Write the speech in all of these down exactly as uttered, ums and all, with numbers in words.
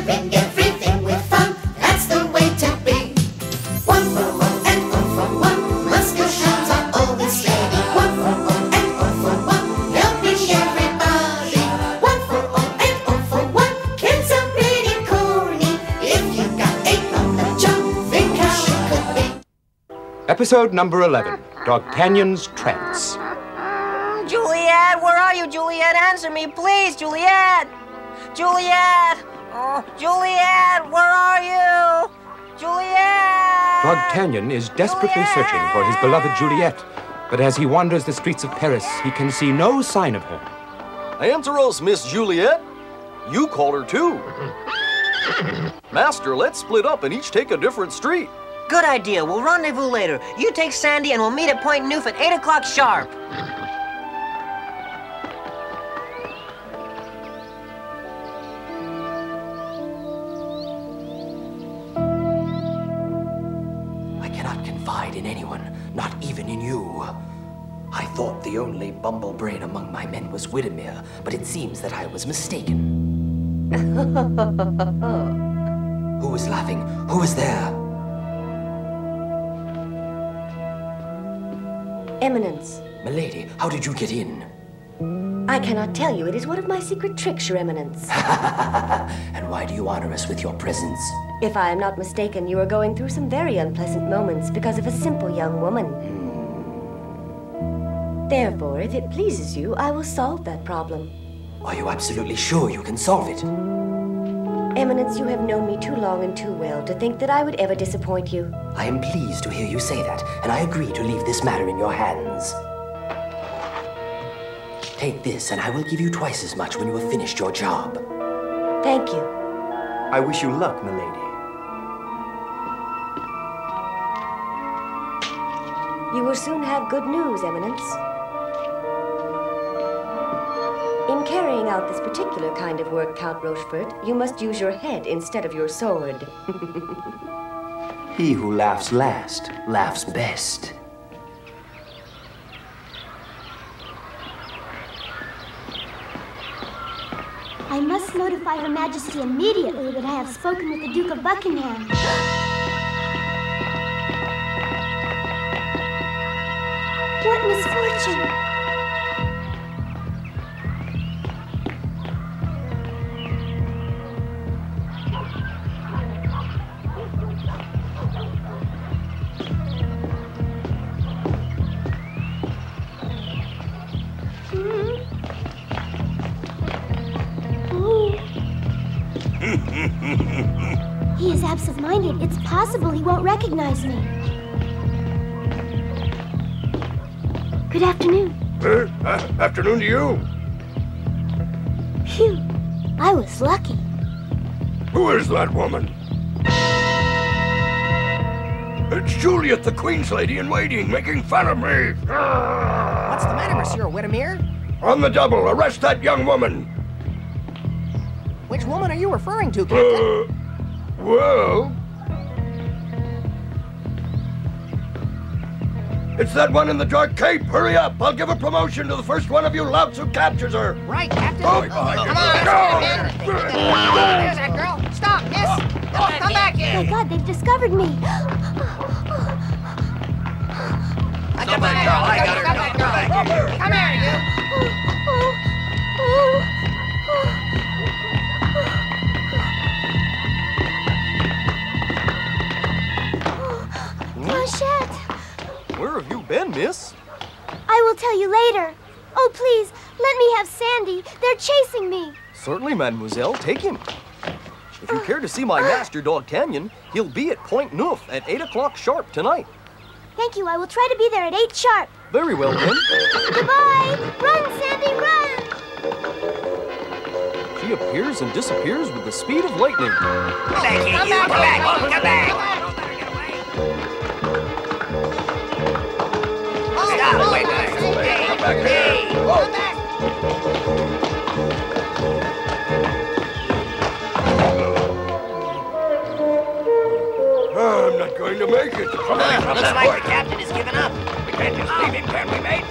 sharing everything with fun. That's the way to be. One for all and all for one. Muscusons are always steady. One for all and all for one. Helping everybody. One for all and all for one. Can sound pretty corny. If you got eight on the jump, think how it could be. Episode number eleven, D'Artagnan's Trance. Juliet, where are you, Juliet? Answer me, please, Juliet! Juliet! Oh, Juliet, where are you? Juliet! D'Artagnan is desperately Juliet! searching for his beloved Juliet, but as he wanders the streets of Paris, he can see no sign of her. Answer us, Miss Juliet. You call her too. Master, let's split up and each take a different street. Good idea. We'll rendezvous later. You take Sandy and we'll meet at Point Neuf at eight o'clock sharp. In anyone, not even in you. I thought the only bumble brain among my men was Widemere, but it seems that I was mistaken. Who was laughing? Who was there? Eminence. Milady, how did you get in? I cannot tell you. It is one of my secret tricks, Your Eminence. And why do you honor us with your presence? If I am not mistaken, you are going through some very unpleasant moments because of a simple young woman. Hmm. Therefore, if it pleases you, I will solve that problem. Are you absolutely sure you can solve it? Eminence, you have known me too long and too well to think that I would ever disappoint you. I am pleased to hear you say that, and I agree to leave this matter in your hands. Take this, and I will give you twice as much when you have finished your job. Thank you. I wish you luck, milady. You will soon have good news, Eminence. In carrying out this particular kind of work, Count Rochefort, you must use your head instead of your sword. He who laughs last laughs best. I must notify Her Majesty immediately that I have spoken with the Duke of Buckingham. What misfortune! He is absent-minded. It's possible he won't recognize me. Good afternoon. Uh, uh, afternoon to you. Phew, I was lucky. Who is that woman? It's Juliet, the Queen's lady in waiting, making fun of me. What's the matter, Monsieur Widemere? On the double, arrest that young woman. Which woman are you referring to, Captain? Uh, well... It's that one in the dark cape. Hurry up. I'll give a promotion to the first one of you louts who captures her. Right, Captain. Oh, Come on, no. There's that girl. Stop, miss. Come back here. My God, they've discovered me. Come back, girl. I got her. Come back, girl. Come here, you. Blanchette. Where have you been, miss? I will tell you later. Oh, please, let me have Sandy. They're chasing me. Certainly, mademoiselle. Take him. If you care to see my master, D'Artagnan, he'll be at Point Neuf at eight o'clock sharp tonight. Thank you. I will try to be there at eight sharp. Very well, then. Goodbye. Run, Sandy, run. She appears and disappears with the speed of lightning. Come back here. Come back. Come back. Come back. Stop. Wait, wait. Come back here. Come back. I'm not going to make it. Come on, come Looks on, like boy. the captain has given up. We can't just leave him, can we, mate?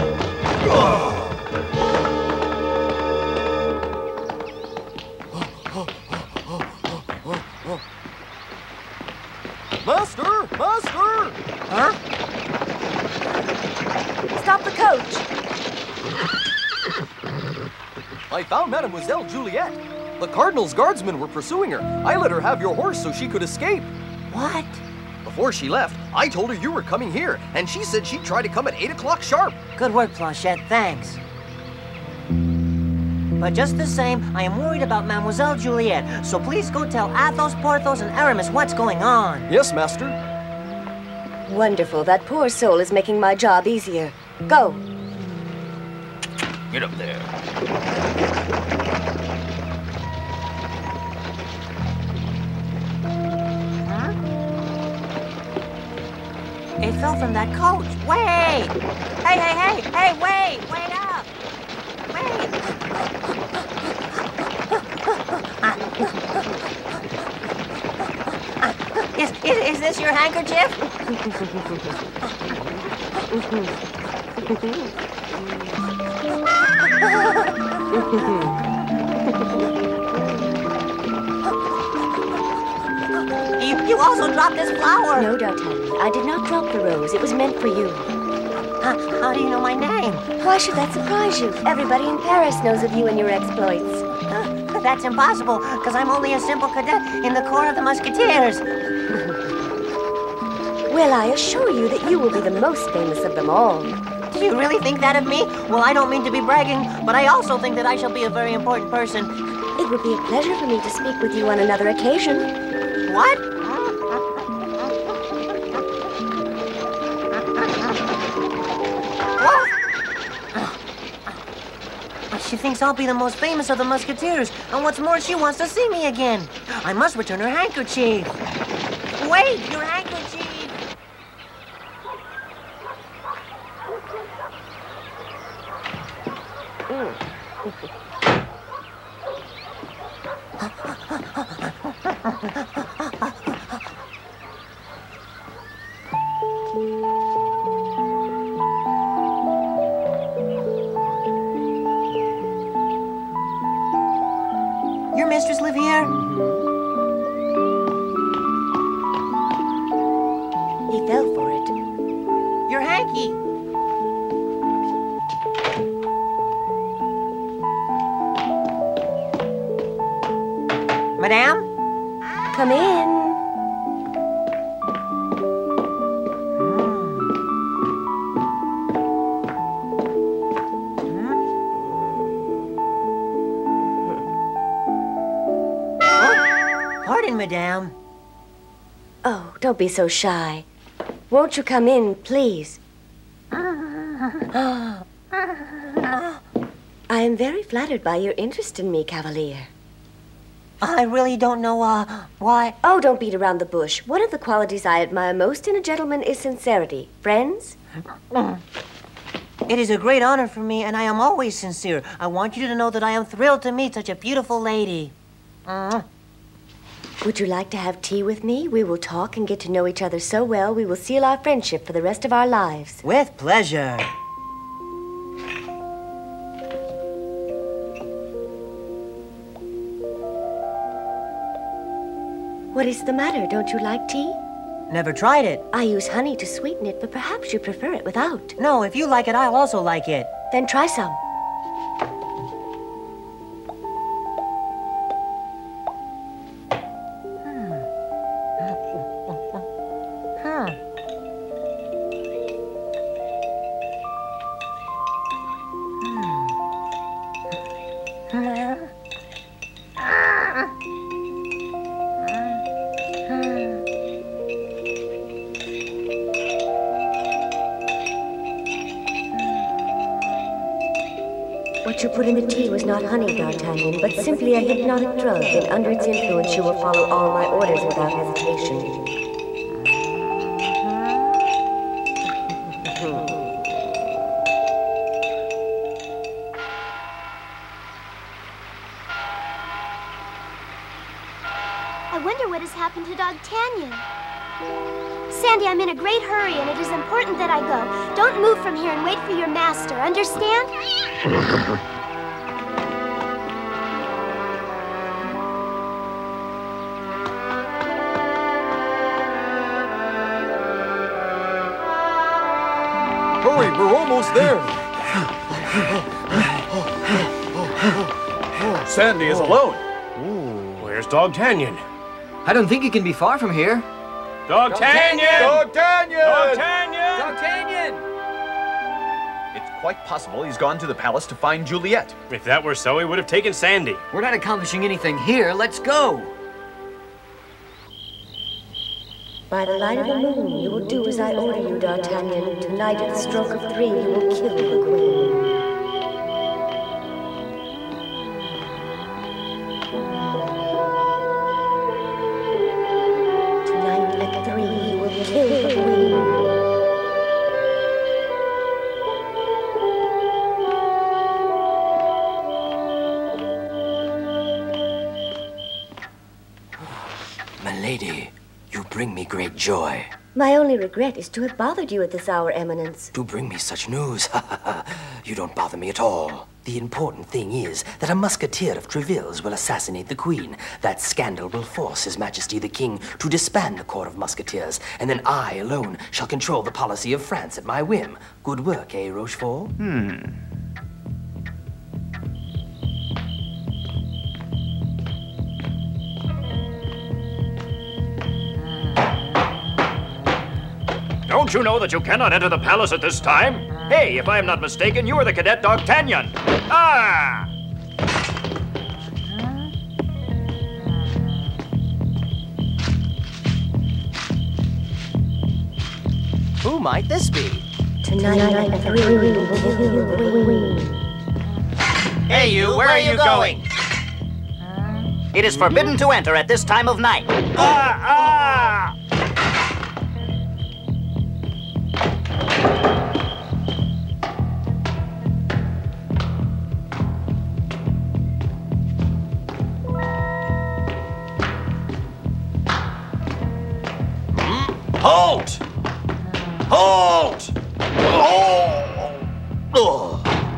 Oh. Master! Master! Huh? Stop the coach! I found Mademoiselle Juliet. The Cardinal's guardsmen were pursuing her. I let her have your horse so she could escape. What? Before she left, I told her you were coming here, and she said she'd try to come at eight o'clock sharp. Good work, Planchette. Thanks. But just the same, I am worried about Mademoiselle Juliet, so please go tell Athos, Porthos, and Aramis what's going on. Yes, Master. Wonderful. That poor soul is making my job easier. Go. Get up there. Huh? It fell from that coach. Wait! Hey, hey, hey, hey, wait! Wait up! Wait! Is, is, is this your handkerchief? you, you also dropped this flower. No, D'Artagnan, I did not drop the rose. It was meant for you. How, how do you know my name? Why should that surprise you? Everybody in Paris knows of you and your exploits. Uh, that's impossible, because I'm only a simple cadet in the Corps of the Musketeers. Well, I assure you that you will be the most famous of them all. Do you really think that of me? Well, I don't mean to be bragging, but I also think that I shall be a very important person. It would be a pleasure for me to speak with you on another occasion. What? What? She thinks I'll be the most famous of the Musketeers, and what's more, she wants to see me again. I must return her handkerchief. Wait, your handkerchief! Your mistress live here? He fell for it. Your hanky. Madame? Come in. Pardon, Madame. Oh, don't be so shy. Won't you come in, please? I am very flattered by your interest in me, Cavalier. I really don't know, uh, why... Oh, don't beat around the bush. One of the qualities I admire most in a gentleman is sincerity. Friends? It is a great honor for me, and I am always sincere. I want you to know that I am thrilled to meet such a beautiful lady. Mm. Would you like to have tea with me? We will talk and get to know each other so well, we will seal our friendship for the rest of our lives. With pleasure. What is the matter? Don't you like tea? Never tried it. I use honey to sweeten it, but perhaps you prefer it without. No, if you like it, I'll also like it. Then try some. What you put in the tea was not honey, D'Artagnan, but simply a hypnotic drug, and under its influence you will follow all my orders without hesitation. I wonder what has happened to D'Artagnan. Sandy, I'm in a great hurry, and it is important that I go. Don't move from here and wait for your master, understand? Hurry, we're almost there. Sandy is alone. Where's Dogtanyan? I don't think he can be far from here. Dogtanyan! Dogtanyan! Dogtanyan! Dogtanyan! It's quite possible he's gone to the palace to find Juliet. If that were so, he would have taken Sandy. We're not accomplishing anything here. Let's go. By the light of the moon, you will do as I order you, D'Artagnan. Tonight, at the stroke of three, you will kill the queen. Tonight, at three, you will kill the queen. Milady, you bring me great joy. My only regret is to have bothered you at this hour, Eminence. To bring me such news, you don't bother me at all. The important thing is that a musketeer of Treville's will assassinate the Queen. That scandal will force His Majesty the King to disband the Corps of Musketeers, and then I alone shall control the policy of France at my whim. Good work, eh, Rochefort? Hmm. Don't you know that you cannot enter the palace at this time? Hey, if I am not mistaken, you are the cadet D'Artagnan. Ah! Who might this be? Tonight, at three, you will kill the queen. Hey, you, where are you going? It is forbidden to enter at this time of night. Ah! Ah! Halt! Halt! Oh! Oh!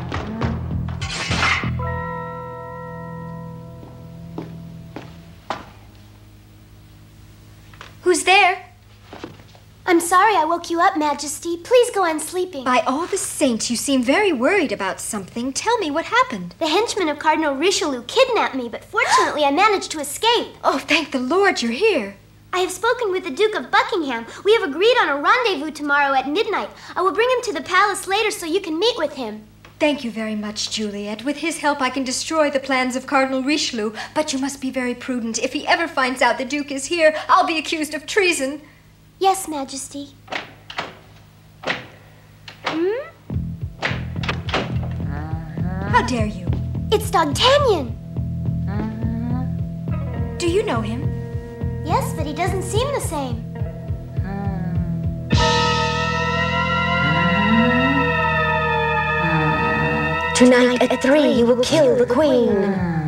Who's there? I'm sorry I woke you up, Majesty. Please go on sleeping. By all the saints, you seem very worried about something. Tell me what happened. The henchmen of Cardinal Richelieu kidnapped me, but fortunately I managed to escape. Oh, thank the Lord you're here. I have spoken with the Duke of Buckingham. We have agreed on a rendezvous tomorrow at midnight. I will bring him to the palace later so you can meet with him. Thank you very much, Juliet. With his help, I can destroy the plans of Cardinal Richelieu. But you must be very prudent. If he ever finds out the Duke is here, I'll be accused of treason. Yes, Majesty. Hmm? How dare you? It's D'Artagnan. Do you know him? Yes, but he doesn't seem the same. Tonight at three, you will kill the queen.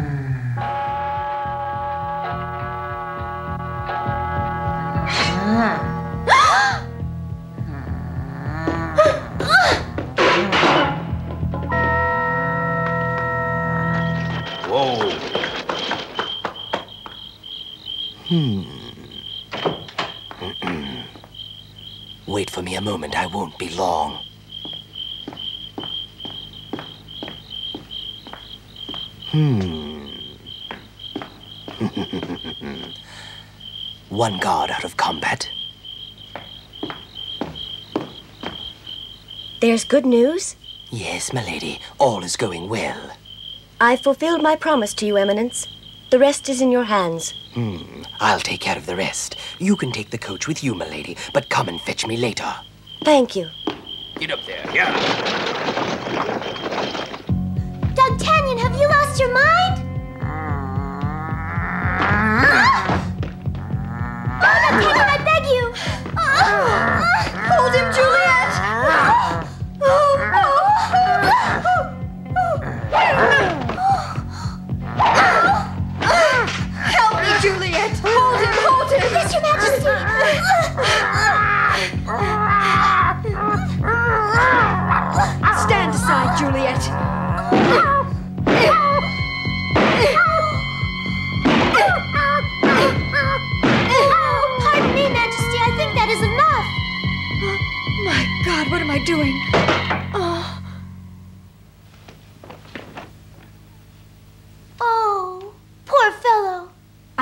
Whoa. Hmm. Wait for me a moment. I won't be long. Hmm. One guard out of combat. There's good news? Yes, milady. All is going well. I've fulfilled my promise to you, Eminence. The rest is in your hands. Hmm. I'll take care of the rest. You can take the coach with you, milady, but come and fetch me later. Thank you. Get up there, yeah. D'Artagnan, have you lost your mind? Oh, D'Artagnan, I beg you! Hold him, Juliet! Help me, Juliet! Hold him, hold him! Yes, Your Majesty! Stand aside, Juliet. Pardon me, Majesty, I think that is enough. My God, what am I doing?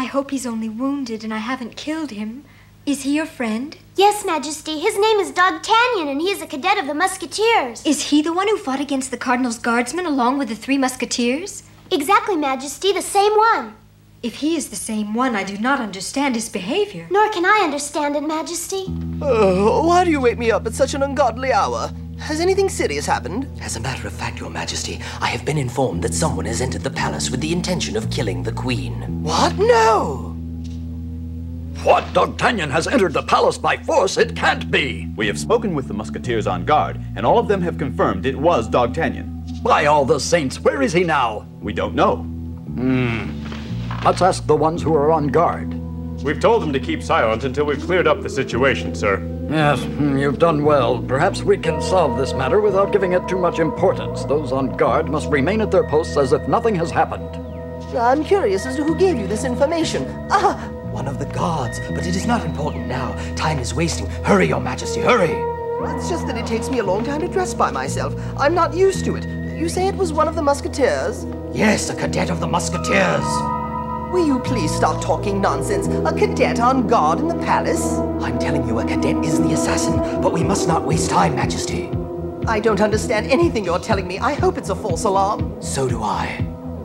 hope he's only wounded and I haven't killed him. Is he your friend? Yes, Majesty. His name is D'Artagnan, and he is a cadet of the Musketeers. Is he the one who fought against the Cardinal's guardsmen along with the three Musketeers? Exactly, Majesty, the same one. If he is the same one, I do not understand his behavior. Nor can I understand it, Majesty. Oh, why do you wake me up at such an ungodly hour? Has anything serious happened? As a matter of fact, Your Majesty, I have been informed that someone has entered the palace with the intention of killing the Queen. What? No! What? D'Artagnan has entered the palace by force? It can't be! We have spoken with the Musketeers on guard, and all of them have confirmed it was D'Artagnan. By all the saints, where is he now? We don't know. Hmm. Let's ask the ones who are on guard. We've told them to keep silent until we've cleared up the situation, sir. Yes, you've done well. Perhaps we can solve this matter without giving it too much importance. Those on guard must remain at their posts as if nothing has happened. I'm curious as to who gave you this information. Ah! One of the guards, but it is not important now. Time is wasting. Hurry, Your Majesty, hurry! It's just that it takes me a long time to dress by myself. I'm not used to it. You say it was one of the Musketeers? Yes, a cadet of the Musketeers. Will you please stop talking nonsense? A cadet on guard in the palace? I'm telling you, a cadet is the assassin, but we must not waste time, Majesty. I don't understand anything you're telling me. I hope it's a false alarm. So do I.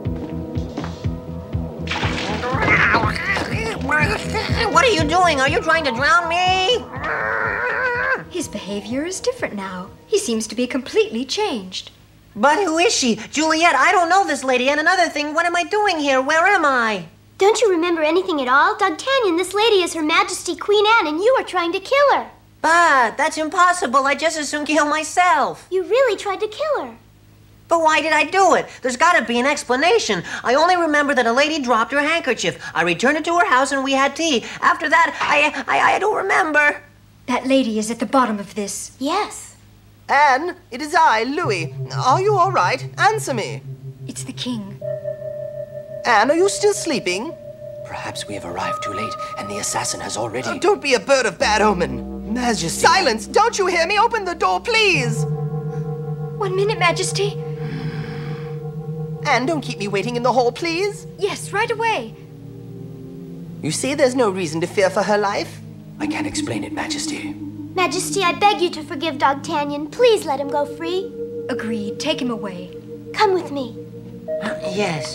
What are you doing? Are you trying to drown me? His behavior is different now. He seems to be completely changed. But who is she? Juliet, I don't know this lady. And another thing, what am I doing here? Where am I? Don't you remember anything at all? D'Artagnan, this lady is Her Majesty Queen Anne, and you are trying to kill her. But that's impossible. I just as soon kill myself. You really tried to kill her. But why did I do it? There's got to be an explanation. I only remember that a lady dropped her handkerchief. I returned it to her house and we had tea. After that, I, I, I don't remember. That lady is at the bottom of this. Yes. Anne, it is I, Louis. Are you all right? Answer me. It's the king. Anne, are you still sleeping? Perhaps we have arrived too late and the assassin has already... Oh, don't be a bird of bad omen. Majesty. Silence! Don't you hear me? Open the door, please. One minute, Majesty. Anne, don't keep me waiting in the hall, please. Yes, right away. You see, there's no reason to fear for her life. I can't explain it, Majesty. Majesty, I beg you to forgive D'Artagnan. Please let him go free. Agreed. Take him away. Come with me. Uh, yes.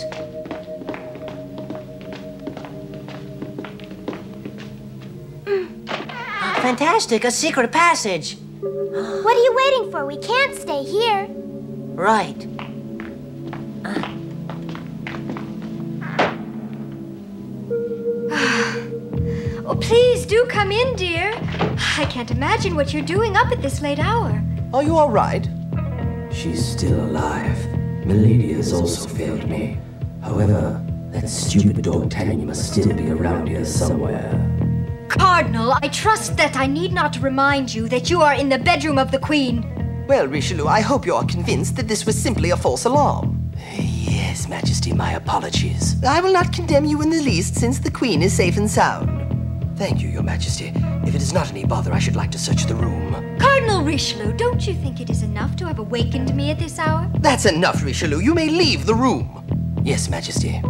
Fantastic, a secret passage. What are you waiting for? We can't stay here. Right. Uh. Oh, please do come in, dear. I can't imagine what you're doing up at this late hour. Are you all right? She's still alive. Milady has also failed me. However, that stupid D'Artagnan must still be around here somewhere. Cardinal, I trust that I need not remind you that you are in the bedroom of the Queen. Well, Richelieu, I hope you are convinced that this was simply a false alarm. Yes, Majesty, my apologies. I will not condemn you in the least, since the Queen is safe and sound. Thank you, Your Majesty. If it is not any bother, I should like to search the room. Cardinal Richelieu, don't you think it is enough to have awakened me at this hour? That's enough, Richelieu. You may leave the room. Yes, Majesty.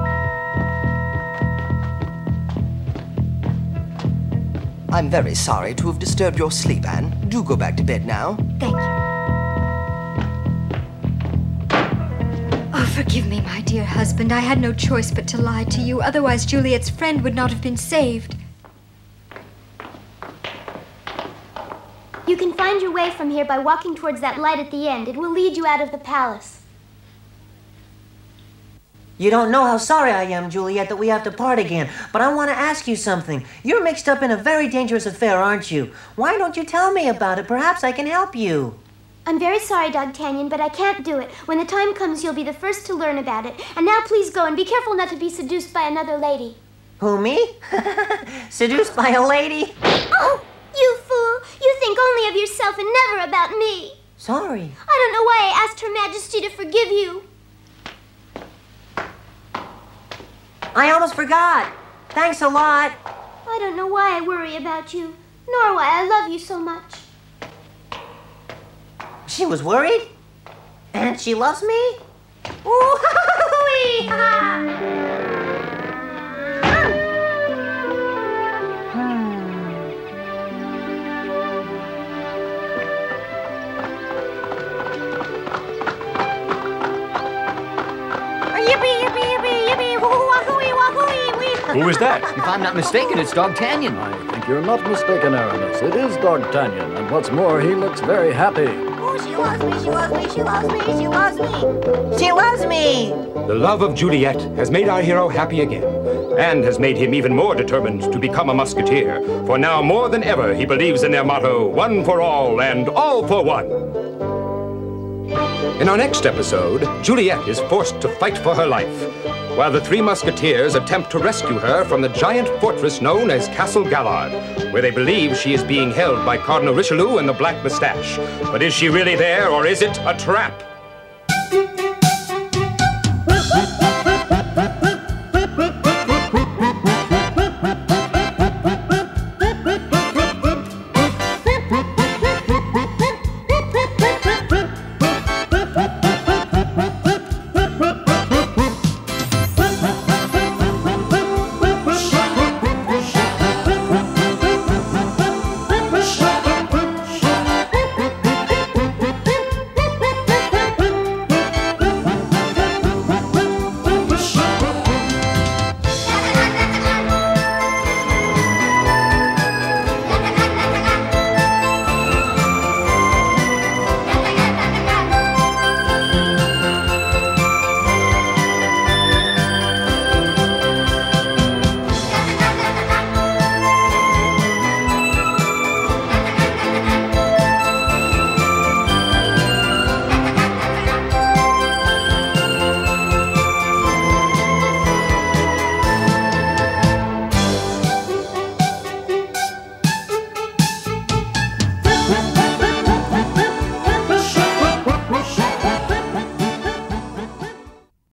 I'm very sorry to have disturbed your sleep, Anne. Do go back to bed now. Thank you. Oh, forgive me, my dear husband. I had no choice but to lie to you. Otherwise, Juliet's friend would not have been saved. You can find your way from here by walking towards that light at the end. It will lead you out of the palace. You don't know how sorry I am, Juliet, that we have to part again. But I want to ask you something. You're mixed up in a very dangerous affair, aren't you? Why don't you tell me about it? Perhaps I can help you. I'm very sorry, D'Artagnan, but I can't do it. When the time comes, you'll be the first to learn about it. And now please go and be careful not to be seduced by another lady. Who, me? Seduced by a lady? Oh, you fool! You think only of yourself and never about me. Sorry. I don't know why I asked Her Majesty to forgive you. I almost forgot. Thanks a lot. I don't know why I worry about you, nor why I love you so much. She was worried? And she loves me? Ooh-hoo-hoo-wee! Who is that? If I'm not mistaken, it's D'Artagnan. I think you're not mistaken, Aramis. It is D'Artagnan, and what's more, he looks very happy. Oh, she loves me, she loves me, she loves me, she loves me. She loves me! The love of Juliet has made our hero happy again, and has made him even more determined to become a musketeer. For now, more than ever, he believes in their motto, one for all and all for one. In our next episode, Juliet is forced to fight for her life, while the three musketeers attempt to rescue her from the giant fortress known as Castle Gallard, where they believe she is being held by Cardinal Richelieu and the Black Mustache. But is she really there, or is it a trap?